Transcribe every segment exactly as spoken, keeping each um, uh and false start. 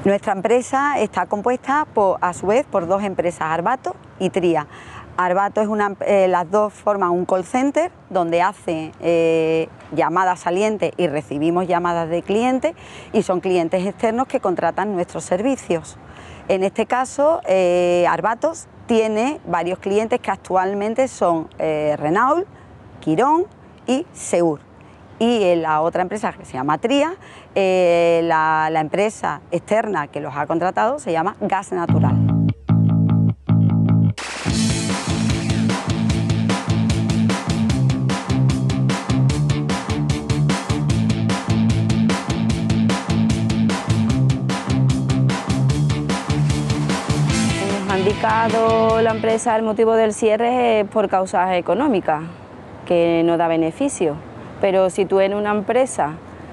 Nuestra empresa está compuesta por, a su vez por dos empresas, Arbato y Tria. Arbato es una, eh, las dos forman un call center donde hacen eh, llamadas salientes y recibimos llamadas de clientes, y son clientes externos que contratan nuestros servicios. En este caso, eh, Arbatos tiene varios clientes que actualmente son eh, Renault, Quirón y Seur. Y en la otra empresa, que se llama Tria, eh, la, la empresa externa que los ha contratado se llama Gas Natural. Nos ha indicado la empresa el motivo del cierre es por causas económicas, que no da beneficio. Pero si tú en una empresa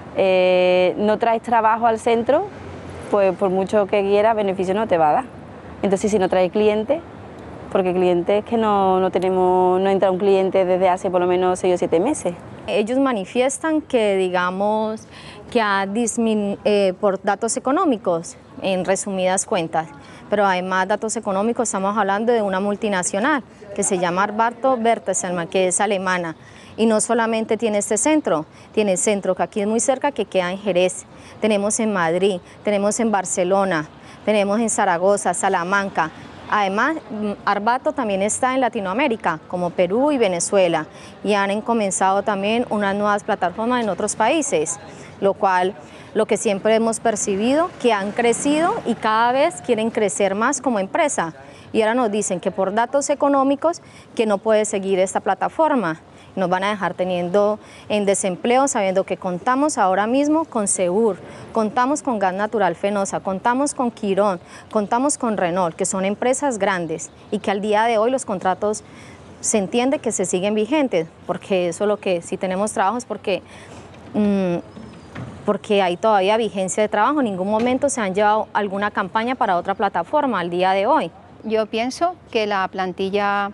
eh, no traes trabajo al centro, pues por mucho que quieras, beneficio no te va a dar. Entonces, si no traes clientes, porque clientes que no, no tenemos, no entra un cliente desde hace por lo menos seis o siete meses. Ellos manifiestan que, digamos, que ha disminuido eh, por datos económicos, en resumidas cuentas, pero además datos económicos, estamos hablando de una multinacional que se llama Arbato Bertelsmann, que es alemana. Y no solamente tiene este centro, tiene el centro que aquí es muy cerca, que queda en Jerez, tenemos en Madrid, tenemos en Barcelona, tenemos en Zaragoza, Salamanca. Además, Arbato también está en Latinoamérica, como Perú y Venezuela, y han comenzado también unas nuevas plataformas en otros países, lo cual, lo que siempre hemos percibido, que han crecido y cada vez quieren crecer más como empresa. Y ahora nos dicen que por datos económicos que no puede seguir esta plataforma. Nos van a dejar teniendo en desempleo, sabiendo que contamos ahora mismo con Seur, contamos con Gas Natural Fenosa, contamos con Quirón, contamos con Renault, que son empresas grandes y que al día de hoy los contratos se entiende que se siguen vigentes, porque eso es lo que, si tenemos trabajo es porque, mmm, porque hay todavía vigencia de trabajo, en ningún momento se han llevado alguna campaña para otra plataforma al día de hoy. Yo pienso que la plantilla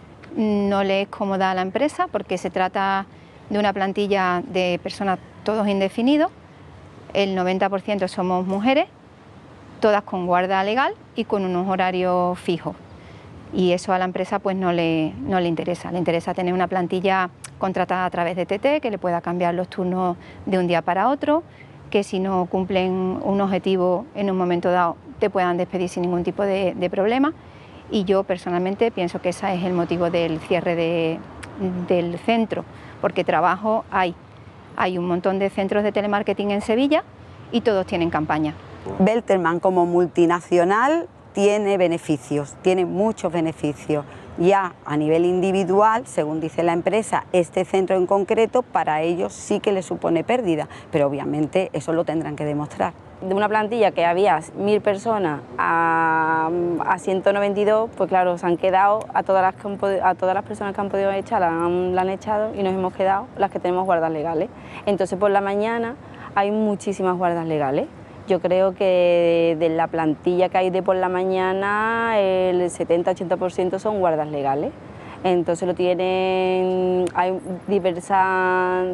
no le es cómoda a la empresa porque se trata de una plantilla de personas todos indefinidos, el noventa por ciento somos mujeres, todas con guarda legal y con unos horarios fijos. Y eso a la empresa pues no le, no le interesa, le interesa tener una plantilla contratada a través de T T, que le pueda cambiar los turnos de un día para otro, que si no cumplen un objetivo en un momento dado te puedan despedir sin ningún tipo de, de problema. Y yo personalmente pienso que ese es el motivo del cierre de, del centro, porque trabajo hay. Hay un montón de centros de telemarketing en Sevilla y todos tienen campaña. Bertelsmann como multinacional tiene beneficios, tiene muchos beneficios. Ya a nivel individual, según dice la empresa, este centro en concreto para ellos sí que les supone pérdida, pero obviamente eso lo tendrán que demostrar. De una plantilla que había mil personas a, a ciento noventa y dos, pues claro, se han quedado, a todas las, que han podido, a todas las personas que han podido echar, la han, la han echado y nos hemos quedado las que tenemos guardas legales. Entonces por la mañana hay muchísimas guardas legales. Yo creo que de la plantilla que hay de por la mañana, el setenta a ochenta por ciento son guardas legales. Entonces lo tienen, hay diversas,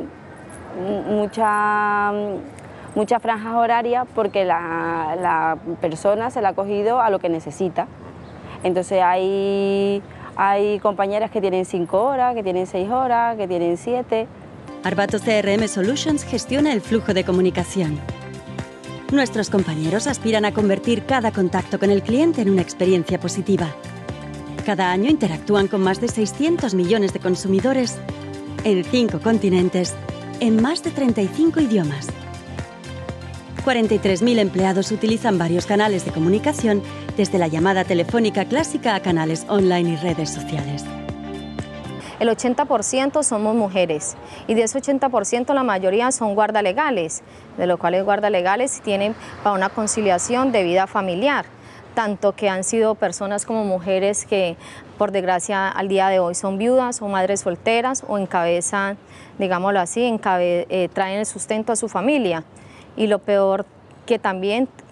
muchas, muchas franjas horarias porque la, la persona se la ha cogido a lo que necesita. Entonces hay, hay compañeras que tienen cinco horas, que tienen seis horas, que tienen siete. Arbato C R M Solutions gestiona el flujo de comunicación. Nuestros compañeros aspiran a convertir cada contacto con el cliente en una experiencia positiva. Cada año interactúan con más de seiscientos millones de consumidores en cinco continentes, en más de treinta y cinco idiomas. cuarenta y tres mil empleados utilizan varios canales de comunicación, desde la llamada telefónica clásica a canales online y redes sociales. El ochenta por ciento somos mujeres y de ese ochenta por ciento la mayoría son guardalegales, de los cuales guardalegales tienen para una conciliación de vida familiar, tanto que han sido personas como mujeres que por desgracia al día de hoy son viudas o madres solteras o encabezan, digámoslo así, encabe, eh, traen el sustento a su familia. Y lo peor que también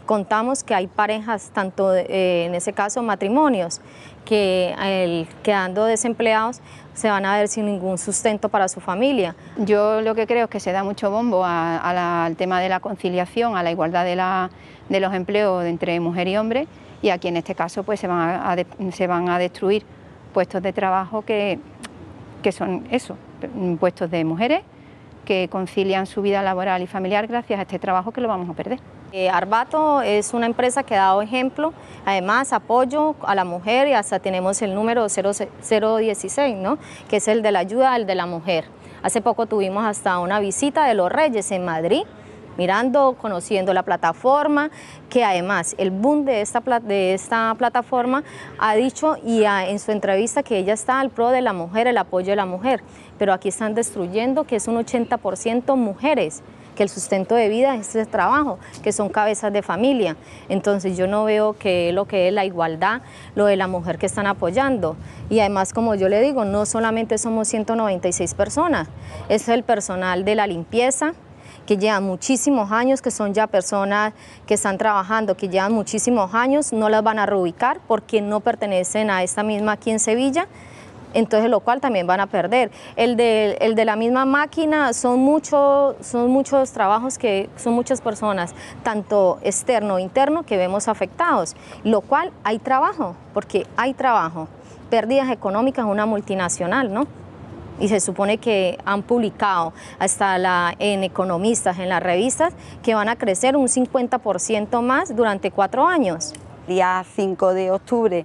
contamos que hay parejas, tanto eh, en ese caso matrimonios, que el, quedando desempleados se van a ver sin ningún sustento para su familia. Yo lo que creo es que se da mucho bombo a, a la, al tema de la conciliación, a la igualdad de, la, de los empleos entre mujer y hombre, y aquí en este caso pues se van a, a de, se van a destruir puestos de trabajo que, que son eso, puestos de mujeres que concilian su vida laboral y familiar gracias a este trabajo que lo vamos a perder. Eh, Arbato es una empresa que ha dado ejemplo, además apoyo a la mujer, y hasta tenemos el número cero dieciséis, ¿no? Que es el de la ayuda al de la mujer. Hace poco tuvimos hasta una visita de los Reyes en Madrid, mirando, conociendo la plataforma, que además el boom de esta, de esta plataforma ha dicho y a, en su entrevista que ella está al pro de la mujer, el apoyo de la mujer, pero aquí están destruyendo que es un ochenta por ciento mujeres, que el sustento de vida es el trabajo, que son cabezas de familia. Entonces yo no veo que lo que es la igualdad, lo de la mujer que están apoyando. Y además, como yo le digo, no solamente somos ciento noventa y seis personas, es el personal de la limpieza, que llevan muchísimos años, que son ya personas que están trabajando, que llevan muchísimos años, no las van a reubicar porque no pertenecen a esta misma aquí en Sevilla, entonces lo cual también van a perder. El de, el de la misma máquina son, mucho, son muchos trabajos, que son muchas personas, tanto externo o interno, que vemos afectados, lo cual hay trabajo, porque hay trabajo. Pérdidas económicas en una multinacional, ¿no? Y se supone que han publicado hasta la, en economistas, en las revistas, que van a crecer un cincuenta por ciento más durante cuatro años. El día cinco de octubre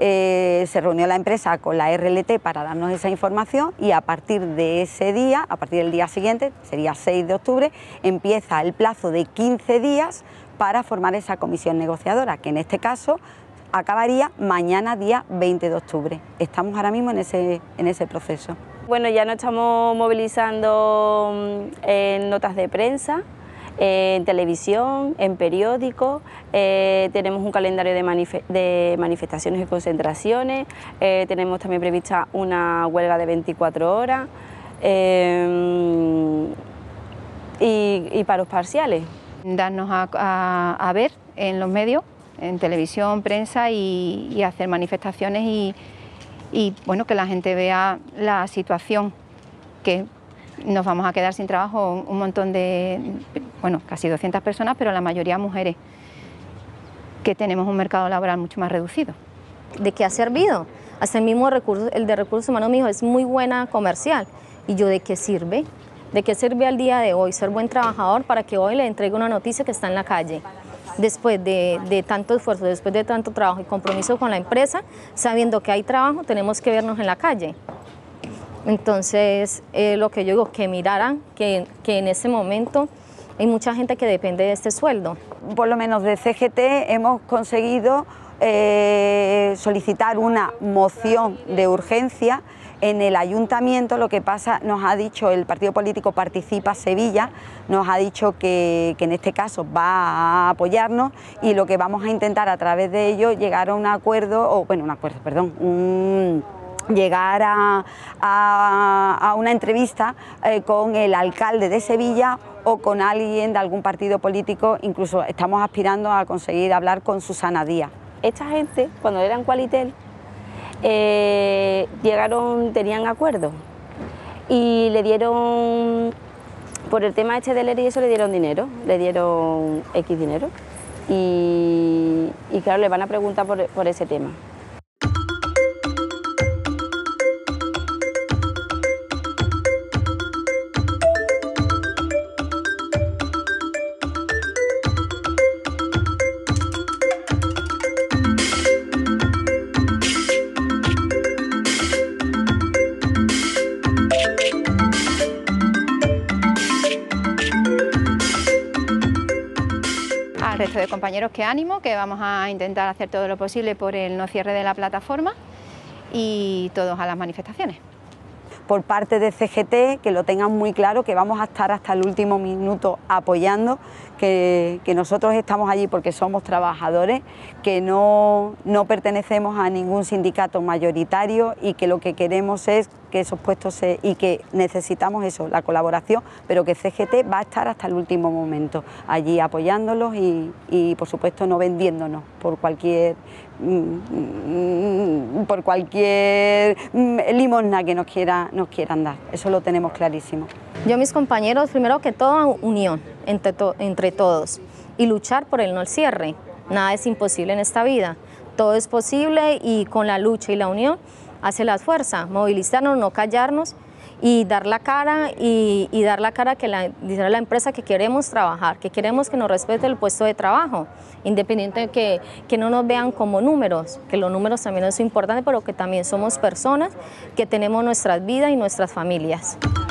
eh, se reunió la empresa con la R L T para darnos esa información, y a partir de ese día, a partir del día siguiente, sería seis de octubre, empieza el plazo de quince días para formar esa comisión negociadora, que en este caso acabaría mañana, día veinte de octubre. Estamos ahora mismo en ese, en ese proceso. Bueno, ya nos estamos movilizando en notas de prensa, en televisión, en periódicos, eh, tenemos un calendario de, manif de manifestaciones y concentraciones, eh, tenemos también prevista una huelga de veinticuatro horas eh, y, y paros parciales. Darnos a, a, a ver en los medios, en televisión, prensa, y, y hacer manifestaciones y, y bueno, que la gente vea la situación, que nos vamos a quedar sin trabajo un montón de, bueno, casi doscientas personas, pero la mayoría mujeres, que tenemos un mercado laboral mucho más reducido. ¿De qué ha servido? Hasta el mismo recurso, el de recursos humanos me dijo, es muy buena comercial. ¿Y yo de qué sirve? ¿De qué sirve al día de hoy ser buen trabajador para que hoy le entregue una noticia que está en la calle? Después de, de tanto esfuerzo, después de tanto trabajo y compromiso con la empresa, sabiendo que hay trabajo, tenemos que vernos en la calle. Entonces, eh, lo que yo digo, que miraran que, que en ese momento hay mucha gente que depende de este sueldo. Por lo menos de C G T hemos conseguido eh, solicitar una moción de urgencia en el ayuntamiento. Lo que pasa, nos ha dicho el partido político Participa Sevilla, nos ha dicho que, que en este caso va a apoyarnos, y lo que vamos a intentar a través de ello llegar a un acuerdo, o bueno, un acuerdo, perdón, un... llegar a, a, a una entrevista eh, con el alcalde de Sevilla o con alguien de algún partido político. Incluso estamos aspirando a conseguir hablar con Susana Díaz. Esta gente, cuando eran Qualitel, eh, llegaron, tenían acuerdos y le dieron, por el tema este del E R I y eso, le dieron dinero, le dieron X dinero, y, y claro, le van a preguntar por, por ese tema. Al resto de compañeros, que ánimo, que vamos a intentar hacer todo lo posible por el no cierre de la plataforma, y todos a las manifestaciones. Por parte de C G T, que lo tengan muy claro, que vamos a estar hasta el último minuto apoyando, que, que nosotros estamos allí porque somos trabajadores, que no, no pertenecemos a ningún sindicato mayoritario, y que lo que queremos es que esos puestos se, y que necesitamos eso, la colaboración, pero que C G T va a estar hasta el último momento allí apoyándolos y, y por supuesto no vendiéndonos por cualquier por cualquier limosna que nos quiera nos quieran dar. Eso lo tenemos clarísimo. Yo, mis compañeros, primero que todo, unión entre, to entre todos y luchar por el no al cierre. Nada es imposible en esta vida, todo es posible y con la lucha y la unión hace la fuerza, movilizarnos, no callarnos y dar la cara y, y dar la cara que la, decir a la empresa que queremos trabajar, que queremos que nos respete el puesto de trabajo, independiente de que, que no nos vean como números, que los números también son importantes, pero que también somos personas que tenemos nuestras vidas y nuestras familias.